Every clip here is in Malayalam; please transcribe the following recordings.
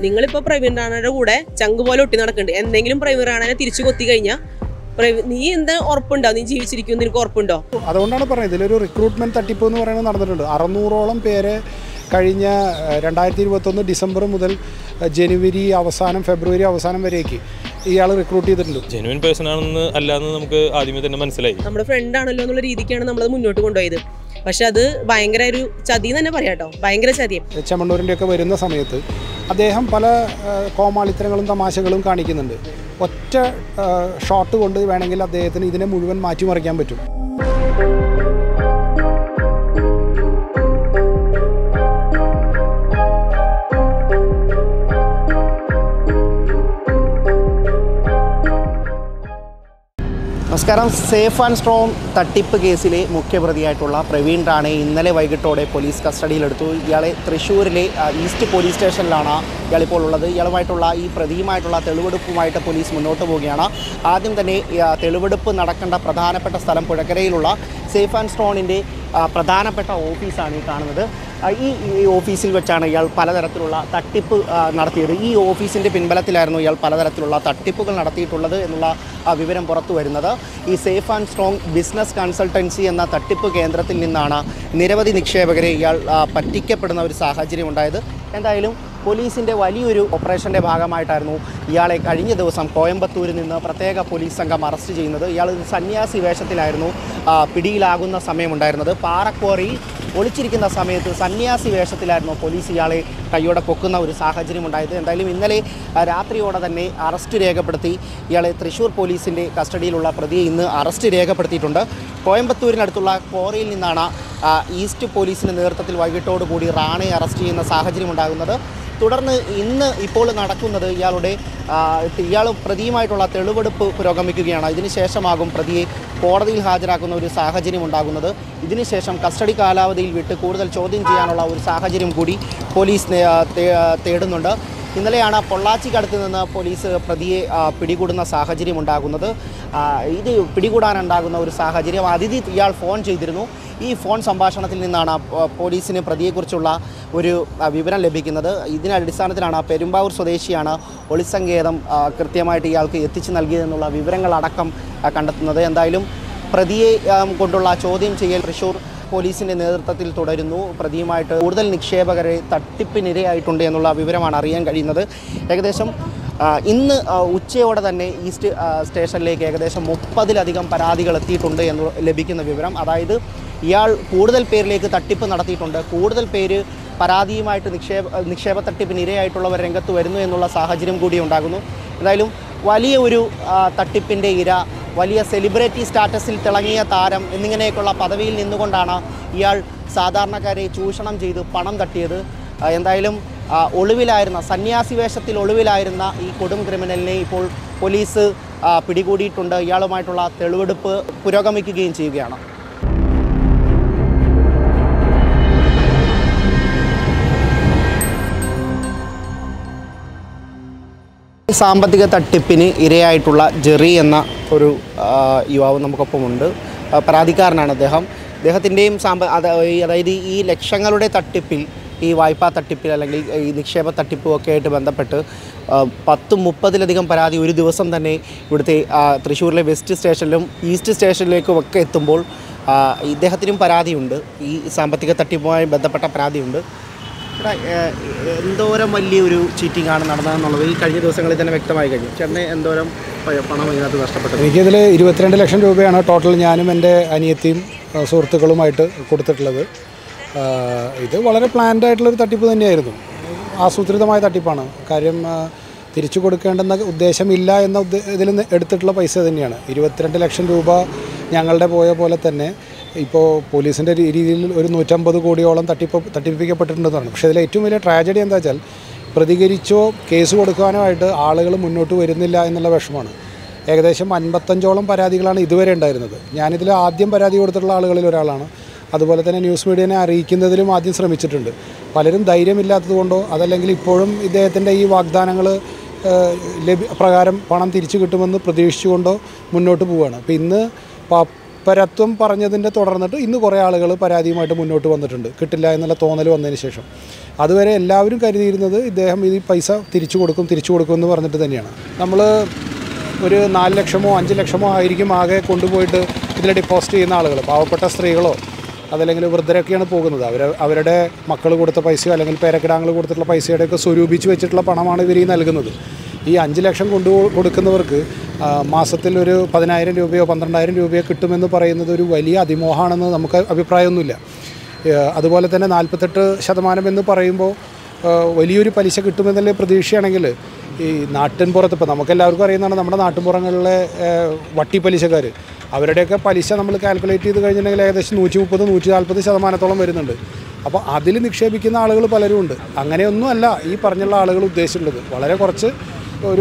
നിങ്ങളിപ്പോൾ പ്രവീൺ റാണയുടെ കൂടെ ചങ്ക് പോലെ ഒട്ടി നടക്കുന്നുണ്ട്. എന്തെങ്കിലും പ്രവീൺ റാണനെ തിരിച്ചു കൊത്തി കഴിഞ്ഞാൽ നീ എന്താ ഉറപ്പുണ്ടോ? നീ ജീവിച്ചിരിക്കും നിനക്ക് ഉറപ്പുണ്ടോ? അതുകൊണ്ടാണ് പറയുന്നത് ഇതിലൊരു റിക്രൂട്ട്മെന്റ് തട്ടിപ്പ് എന്ന് പറയുന്നത് നടന്നിട്ടുണ്ട്. 600ഓളം പേരെ കഴിഞ്ഞ 2021 ഡിസംബർ മുതൽ ജനുവരി അവസാനം ഫെബ്രുവരി അവസാനം വരേക്ക് ഇയാൾ റിക്രൂട്ട് ചെയ്തിട്ടുണ്ട്. ജെന്യുവൻ പേഴ്സൺ ആണെന്ന് അല്ലാന്ന് നമുക്ക് ആദ്യമേ തന്നെ മനസ്സിലായി. നമ്മുടെ ഫ്രണ്ട് ആണല്ലോ എന്നുള്ള രീതിക്കാണ് നമ്മളത് മുന്നോട്ട് കൊണ്ടുപോയത്. പക്ഷെ അത് ഭയങ്കര ഒരു ചതി തന്നെ പറയാം കേട്ടോ, ഭയങ്കര ചതിയും. ചെമ്മണ്ണൂരിൻ്റെ ഒക്കെ വരുന്ന സമയത്ത് അദ്ദേഹം പല കോമാളിത്തരങ്ങളും തമാശകളും കാണിക്കുന്നുണ്ട്. ഒറ്റ ഷോട്ട് കൊണ്ട് വേണമെങ്കിൽ അദ്ദേഹത്തിന് ഇതിനെ മുഴുവൻ മാറ്റിമറിക്കാൻ പറ്റും. നമസ്കാരം. സേഫ് ആൻഡ് സ്ട്രോങ് തട്ടിപ്പ് കേസിലെ മുഖ്യപ്രതിയായിട്ടുള്ള പ്രവീൺ റാണയെ ഇന്നലെ വൈകിട്ടോടെ പോലീസ് കസ്റ്റഡിയിലെടുത്തു. ഇയാളെ തൃശ്ശൂരിലെ ഈസ്റ്റ് പോലീസ് സ്റ്റേഷനിലാണ് ഇയാളിപ്പോൾ ഉള്ളത്. ഇയാളുമായിട്ടുള്ള ഈ പ്രതിയുമായിട്ടുള്ള തെളിവെടുപ്പുമായിട്ട് പോലീസ് മുന്നോട്ട് പോവുകയാണ്. ആദ്യം തന്നെ തെളിവെടുപ്പ് നടക്കേണ്ട പ്രധാനപ്പെട്ട സ്ഥലം പുഴക്കരയിലുള്ള സേഫ് ആൻഡ് സ്ട്രോങ്ങിൻ്റെ പ്രധാനപ്പെട്ട ഓഫീസാണ് ഈ കാണുന്നത്. ഈ ഓഫീസിൽ വെച്ചാണ് ഇയാൾ പലതരത്തിലുള്ള തട്ടിപ്പ് നടത്തിയത്. ഈ ഓഫീസിൻ്റെ പിൻബലത്തിലായിരുന്നു ഇയാൾ പലതരത്തിലുള്ള തട്ടിപ്പുകൾ നടത്തിയിട്ടുള്ളത് എന്നുള്ള വിവരം പുറത്തു വരുന്നത്. ഈ safe and strong business consultancy എന്ന തട്ടിപ്പ് കേന്ദ്രത്തിൽ നിന്നാണ് നിരവധി നിക്ഷേപകരെ ഇയാൾ പറ്റിക്കപ്പെടുന്ന ഒരു സാഹചര്യം ഉണ്ടായത്. എന്തായാലും പോലീസിൻ്റെ വലിയൊരു ഓപ്പറേഷൻ്റെ ഭാഗമായിട്ടായിരുന്നു ഇയാളെ കഴിഞ്ഞ ദിവസം കോയമ്പത്തൂരിൽ നിന്ന് പ്രത്യേക പോലീസ് സംഘം അറസ്റ്റ് ചെയ്യുന്നത്. ഇയാൾ സന്യാസി വേഷത്തിലായിരുന്നു പിടിയിലാകുന്ന സമയമുണ്ടായിരുന്നത്. പാറക്കോറിയിൽ ഒളിച്ചിരിക്കുന്ന സമയത്ത് സന്യാസി വേഷത്തിലായിരുന്നു പോലീസ് ഇയാളെ കയ്യോടെ പൊക്കുന്ന ഒരു സാഹചര്യം ഉണ്ടായത്. എന്തായാലും ഇന്നലെ രാത്രിയോടെ തന്നെ അറസ്റ്റ് രേഖപ്പെടുത്തി ഇയാളെ തൃശ്ശൂർ പോലീസിൻ്റെ കസ്റ്റഡിയിലുള്ള പ്രതിയെ ഇന്ന് അറസ്റ്റ് രേഖപ്പെടുത്തിയിട്ടുണ്ട്. കോയമ്പത്തൂരിനടുത്തുള്ള കോറിയിൽ നിന്നാണ് ഈസ്റ്റ് പോലീസിൻ്റെ നേതൃത്വത്തിൽ വൈകിട്ടോടുകൂടി റാണയെ അറസ്റ്റ് ചെയ്യുന്ന സാഹചര്യം ഉണ്ടാകുന്നത്. തുടർന്ന് ഇന്ന് ഇപ്പോൾ നടക്കുന്നത് ഇയാൾ പ്രതിയുമായിട്ടുള്ള തെളിവെടുപ്പ് പുരോഗമിക്കുകയാണ്. ഇതിനുശേഷമാകും പ്രതിയെ കോടതിയിൽ ഹാജരാക്കുന്ന ഒരു സാഹചര്യം ഉണ്ടാകുന്നത്. ഇതിനുശേഷം കസ്റ്റഡി കാലാവധിയിൽ വിട്ട് കൂടുതൽ ചോദ്യം ചെയ്യാനുള്ള ഒരു സാഹചര്യം കൂടി പോലീസ് തേടുന്നുണ്ട്. ഇന്നലെയാണ് പൊള്ളാച്ചിക്കടുത്ത് നിന്ന് പോലീസ് പ്രതിയെ പിടികൂടുന്ന സാഹചര്യം ഉണ്ടാകുന്നത്. ഇത് പിടികൂടാനുണ്ടാകുന്ന ഒരു സാഹചര്യം അതിഥി ഇയാൾ ഫോൺ ചെയ്തിരുന്നു. ഈ ഫോൺ സംഭാഷണത്തിൽ നിന്നാണ് പോലീസിന് പ്രതിയെക്കുറിച്ചുള്ള ഒരു വിവരം ലഭിക്കുന്നത്. ഇതിനടിസ്ഥാനത്തിലാണ് പെരുമ്പാവൂർ സ്വദേശിയാണ് ഒളിസങ്കേതം കൃത്യമായിട്ട് ഇയാൾക്ക് എത്തിച്ചു നൽകിയതെന്നുള്ള വിവരങ്ങളടക്കം കണ്ടെത്തുന്നത്. എന്തായാലും പ്രതിയെ കൊണ്ടുള്ള ചോദ്യം ചെയ്യൽ തൃശ്ശൂർ പോലീസിൻ്റെ നേതൃത്വത്തിൽ തുടരുന്നു. പ്രതിയുമായിട്ട് കൂടുതൽ നിക്ഷേപകരെ തട്ടിപ്പിനിരയായിട്ടുണ്ട് എന്നുള്ള വിവരമാണ് അറിയാൻ കഴിയുന്നത്. ഏകദേശം ഇന്ന് ഉച്ചയോടെ തന്നെ ഈസ്റ്റ് സ്റ്റേഷനിലേക്ക് ഏകദേശം 30-ലധികം പരാതികൾ എത്തിയിട്ടുണ്ട് എന്ന് ലഭിക്കുന്ന വിവരം. അതായത് ഇയാൾ കൂടുതൽ പേരിലേക്ക് തട്ടിപ്പ് നടത്തിയിട്ടുണ്ട്. കൂടുതൽ പേര് പരാതിയുമായിട്ട് നിക്ഷേപ തട്ടിപ്പിന് ഇരയായിട്ടുള്ളവർ രംഗത്ത് വരുന്നു എന്നുള്ള സാഹചര്യം കൂടി ഉണ്ടാകുന്നു. എന്തായാലും വലിയ ഒരു തട്ടിപ്പിൻ്റെ ഇര, വലിയ സെലിബ്രിറ്റി സ്റ്റാറ്റസിൽ തിളങ്ങിയ താരം എന്നിങ്ങനെയൊക്കെയുള്ള പദവിയിൽ നിന്നുകൊണ്ടാണ് ഇയാൾ സാധാരണക്കാരെ ചൂഷണം ചെയ്ത് പണം തട്ടിയത്. എന്തായാലും ഒളിവിലായിരുന്ന സന്യാസി വേഷത്തിൽ ഒളിവിലായിരുന്ന ഈ കൊടും ക്രിമിനലിനെ ഇപ്പോൾ പോലീസ് പിടികൂടിയിട്ടുണ്ട്. ഇയാളുമായിട്ടുള്ള തെളിവെടുപ്പ് പുരോഗമിക്കുകയും ചെയ്യുകയാണ്. സാമ്പത്തിക തട്ടിപ്പിന് ഇരയായിട്ടുള്ള ജെറി എന്ന ഒരു യുവാവ് നമുക്കൊപ്പമുണ്ട്. പരാതിക്കാരനാണ് അദ്ദേഹത്തിൻ്റെയും അതായത് ഈ ലക്ഷങ്ങളുടെ തട്ടിപ്പിൽ, ഈ വായ്പാ തട്ടിപ്പിൽ അല്ലെങ്കിൽ ഈ നിക്ഷേപ തട്ടിപ്പും ഒക്കെ ആയിട്ട് ബന്ധപ്പെട്ട് 10-30-ലധികം പരാതി ഒരു ദിവസം തന്നെ ഇവിടുത്തെ തൃശ്ശൂരിലെ വെസ്റ്റ് സ്റ്റേഷനിലും ഈസ്റ്റ് സ്റ്റേഷനിലേക്കും ഒക്കെ എത്തുമ്പോൾ ഇദ്ദേഹത്തിനും പരാതിയുണ്ട്. ഈ സാമ്പത്തിക തട്ടിപ്പുമായി ബന്ധപ്പെട്ട പരാതിയുണ്ട്. എന്തോരം വലിയൊരു ചീറ്റിംഗ് ആണ് നടന്നതെന്നുള്ളത് ഈ കഴിഞ്ഞ ദിവസങ്ങളിൽ തന്നെ വ്യക്തമായി കഴിഞ്ഞു. ചേട്ടന് എന്തോരം പണം ഇതിനകത്ത് നഷ്ടപ്പെട്ടത്? എനിക്കിതിൽ 22 ലക്ഷം രൂപയാണ് ടോട്ടൽ ഞാനും എൻ്റെ അനിയത്തിയും സുഹൃത്തുക്കളുമായിട്ട് കൊടുത്തിട്ടുള്ളത്. ഇത് വളരെ പ്ലാൻഡ് ആയിട്ടുള്ളൊരു തട്ടിപ്പ് തന്നെയായിരുന്നു. ആസൂത്രിതമായ തട്ടിപ്പാണ്. കാര്യം തിരിച്ചു കൊടുക്കേണ്ടെന്ന ഉദ്ദേശമില്ല എന്ന ഇതിൽ എടുത്തിട്ടുള്ള പൈസ തന്നെയാണ്. 22 ലക്ഷം രൂപ ഞങ്ങളുടെ പോയ പോലെ തന്നെ ഇപ്പോൾ പോലീസിൻ്റെ രീതിയിൽ ഒരു 150 കോടിയോളം തട്ടിപ്പിക്കപ്പെട്ടിട്ടുണ്ടെന്നാണ്. പക്ഷേ ഇതിൽ ഏറ്റവും വലിയ ട്രാജഡി എന്താ വെച്ചാൽ പ്രതികരിച്ചോ കേസ് കൊടുക്കാനോ ആയിട്ട് ആളുകൾ മുന്നോട്ട് വരുന്നില്ല എന്നുള്ള വിഷമമാണ്. ഏകദേശം 55ഓളം പരാതികളാണ് ഇതുവരെ ഉണ്ടായിരുന്നത്. ഞാനിതിൽ ആദ്യം പരാതി കൊടുത്തിട്ടുള്ള ആളുകളിൽ ഒരാളാണ്. അതുപോലെ തന്നെ ന്യൂസ് മീഡിയനെ അറിയിക്കുന്നതിലും ആദ്യം ശ്രമിച്ചിട്ടുണ്ട്. പലരും ധൈര്യമില്ലാത്തതുകൊണ്ടോ അതല്ലെങ്കിൽ ഇപ്പോഴും ഇദ്ദേഹത്തിൻ്റെ ഈ വാഗ്ദാനങ്ങൾ പ്രകാരം പണം തിരിച്ചു കിട്ടുമെന്ന് പ്രതീക്ഷിച്ചുകൊണ്ടോ മുന്നോട്ട് പോവുകയാണ്. അപ്പോൾ ഇന്ന് തൽപരത്വം പറഞ്ഞതിൻ്റെ തുടർന്നിട്ട് ഇന്ന് കുറേ ആളുകൾ പരാതിയുമായിട്ട് മുന്നോട്ട് വന്നിട്ടുണ്ട്, കിട്ടില്ല എന്നുള്ള തോന്നൽ വന്നതിന് ശേഷം. അതുവരെ എല്ലാവരും കരുതിയിരുന്നത് ഇദ്ദേഹം ഈ പൈസ തിരിച്ചു കൊടുക്കുമെന്ന് പറഞ്ഞിട്ട് തന്നെയാണ്. നമ്മൾ ഒരു 4 ലക്ഷമോ 5 ലക്ഷമോ ആയിരിക്കും ആകെ കൊണ്ടുപോയിട്ട് ഇതിൽ ഡെപ്പോസിറ്റ് ചെയ്യുന്ന ആളുകൾ. പാവപ്പെട്ട സ്ത്രീകളോ അതല്ലെങ്കിൽ വൃദ്ധരൊക്കെയാണ് പോകുന്നത്. അവരുടെ മക്കൾ കൊടുത്ത പൈസയോ അല്ലെങ്കിൽ പേരക്കിടാങ്ങൾ കൊടുത്തിട്ടുള്ള പൈസയുടെയൊക്കെ സ്വരൂപിച്ച് വെച്ചിട്ടുള്ള പണമാണ് ഇവർ ഈ നൽകുന്നത്. ഈ 5 ലക്ഷം കൊടുക്കുന്നവർക്ക് മാസത്തിൽ ഒരു 10,000 രൂപയോ 12,000 രൂപയോ കിട്ടുമെന്ന് പറയുന്നത് ഒരു വലിയ അതിമോഹമാണെന്ന് നമുക്ക് അഭിപ്രായമൊന്നുമില്ല. അതുപോലെ തന്നെ 48% എന്ന് പറയുമ്പോൾ വലിയൊരു പലിശ കിട്ടുമെന്നുള്ള പ്രതീക്ഷയാണെങ്കിൽ ഈ നാട്ടിൻപുറത്ത് ഇപ്പോൾ നമുക്കെല്ലാവർക്കും അറിയുന്നതാണ് നമ്മുടെ നാട്ടിൻപുറങ്ങളിലെ വട്ടി പലിശക്കാർ, അവരുടെയൊക്കെ പലിശ നമ്മൾ കാൽക്കുലേറ്റ് ചെയ്ത് കഴിഞ്ഞിട്ടുണ്ടെങ്കിൽ ഏകദേശം 130-140% വരുന്നുണ്ട്. അപ്പോൾ അതിൽ നിക്ഷേപിക്കുന്ന ആളുകൾ പലരും ഉണ്ട്. അങ്ങനെയൊന്നുമല്ല ഈ പറഞ്ഞുള്ള ആളുകൾ ഉദ്ദേശിച്ചിട്ടുള്ളത്. വളരെ കുറച്ച് ഒരു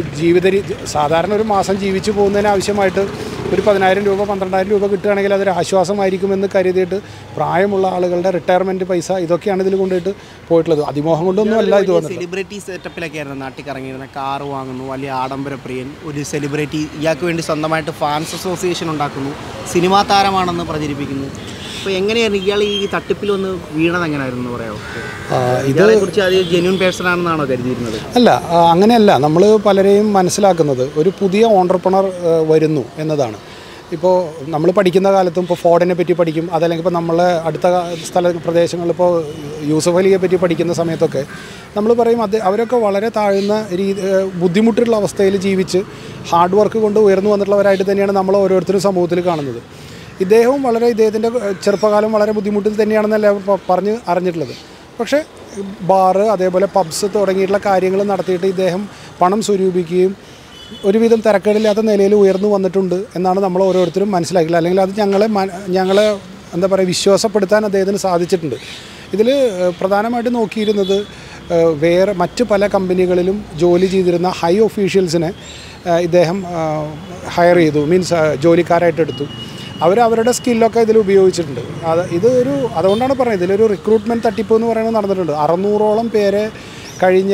സാധാരണ ഒരു മാസം ജീവിച്ചു പോകുന്നതിന് ആവശ്യമായിട്ട് ഒരു 10,000 രൂപ 12,000 രൂപ കിട്ടുകയാണെങ്കിൽ അതൊരു ആശ്വാസമായിരിക്കുമെന്ന് കരുതിയിട്ട് പ്രായമുള്ള ആളുകളുടെ റിട്ടയർമെൻറ്റ് പൈസ ഇതൊക്കെയാണ് ഇതിൽ കൊണ്ടുപോയിട്ട് പോയിട്ടുള്ളത്. അതിമോഹം കൊണ്ടൊന്നും അല്ല ഇത് വന്നത്. സെലിബ്രിറ്റി സെറ്റപ്പിലൊക്കെ ആയിരുന്നു നാട്ടിൽ ഇറങ്ങിയിരുന്ന, കാറ് വാങ്ങുന്നു, വലിയ ആഡംബരപ്രിയൻ, ഒരു സെലിബ്രിറ്റി, ഇയാൾക്ക് വേണ്ടി സ്വന്തമായിട്ട് ഫാൻസ് അസോസിയേഷൻ ഉണ്ടാക്കുന്നു, സിനിമാ താരമാണെന്ന് പ്രചരിപ്പിക്കുന്നു. അപ്പോൾ എങ്ങനെയായിരുന്നു ഇയാൾ ഈ തട്ടിപ്പിൽ ഒന്ന് വീണത് എങ്ങനെയായിരുന്നു പറയാമോ? ഇതിനെക്കുറിച്ച് അത് ജെന്യൂൻ പേഴ്സൺ ആണെന്നാണോ കരുതിയിരുന്നത്? അല്ല, അങ്ങനെയല്ല. നമ്മൾ പലരെയും മനസ്സിലാക്കുന്നത് ഒരു പുതിയ ഓൺട്രപ്രണർ വരുന്നു എന്നതാണ്. ഇപ്പോൾ നമ്മൾ പഠിക്കുന്ന കാലത്തും ഇപ്പോൾ ഫോർഡിനെ പറ്റി പഠിക്കും, അതല്ലെങ്കിൽ ഇപ്പോൾ നമ്മളെ അടുത്ത പ്രദേശങ്ങളിൽ ഇപ്പോൾ യൂസഫ് അലിയെ പറ്റി പഠിക്കുന്ന സമയത്തൊക്കെ നമ്മൾ പറയും അവരൊക്കെ വളരെ താഴ്ന്ന ബുദ്ധിമുട്ടുള്ള അവസ്ഥയിൽ ജീവിച്ച് ഹാർഡ് വർക്ക് കൊണ്ട് ഉയർന്നു വന്നിട്ടുള്ളവരായിട്ട് തന്നെയാണ് നമ്മൾ ഓരോരുത്തരും സമൂഹത്തിൽ കാണുന്നത്. ഇദ്ദേഹവും ഇദ്ദേഹത്തിൻ്റെ ചെറുപ്പകാലം വളരെ ബുദ്ധിമുട്ടിൽ തന്നെയാണെന്നല്ല പറഞ്ഞ് അറിഞ്ഞിട്ടുള്ളത്. പക്ഷേ ബാറ് അതേപോലെ പബ്സ് തുടങ്ങിയിട്ടുള്ള കാര്യങ്ങൾ നടത്തിയിട്ട് ഇദ്ദേഹം പണം സ്വരൂപിക്കുകയും ഒരുവിധം തിരക്കേടില്ലാത്ത നിലയിൽ ഉയർന്നു വന്നിട്ടുണ്ട് എന്നാണ് നമ്മൾ ഓരോരുത്തരും മനസ്സിലാക്കില്ല. അല്ലെങ്കിൽ അത് ഞങ്ങളെ എന്താ പറയുക വിശ്വാസപ്പെടുത്താൻ അദ്ദേഹത്തിന് സാധിച്ചിട്ടുണ്ട്. ഇതിൽ പ്രധാനമായിട്ട് നോക്കിയിരുന്നത് വേറെ മറ്റ് പല കമ്പനികളിലും ജോലി ചെയ്തിരുന്ന ഹൈ ഒഫീഷ്യൽസിനെ ഇദ്ദേഹം ഹയർ ചെയ്തു, മീൻസ് ജോലിക്കാരായിട്ട് എടുത്തു. അവരുടെ സ്കില്ലൊക്കെ ഇതിൽ ഉപയോഗിച്ചിട്ടുണ്ട്. അതുകൊണ്ടാണ് പറയുന്നത് ഇതിലൊരു റിക്രൂട്ട്മെൻറ്റ് തട്ടിപ്പ് എന്ന് പറയുന്നത് നടന്നിട്ടുണ്ട്. 600ഓളം പേരെ കഴിഞ്ഞ